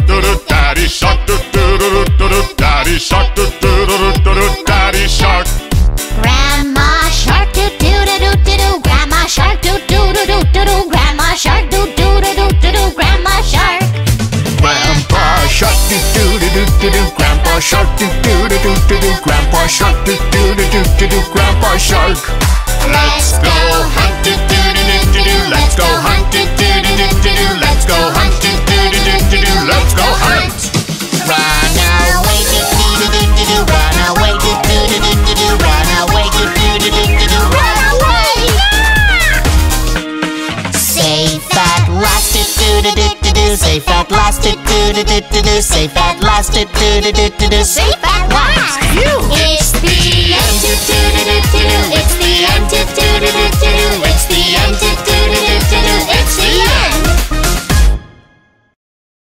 Daddy shark, Daddy shark, Daddy shark. Grandma shark, do do do do do do. Grandma shark, do do do do do do. Grandma shark, do do do do do do. Grandma shark. Grandpa shark, do do do do do do. Grandpa shark, do do do do do do. Grandpa shark, do do do do do do. Grandpa shark. Let's go hunt, do do do do do do. Let's go hunt, do do do do do do. Let's go hunt, do do do do do do. Let's go hunt. Run away, do do do do do do. Run away, do do do do do do. Run away, do do do do do do. Run away! Safe at last, do do do do do. Safe at last, do do do do do. Safe at last, do do do do do. Safe at last. It's the end, do do do do do. It's the end, do do do do do.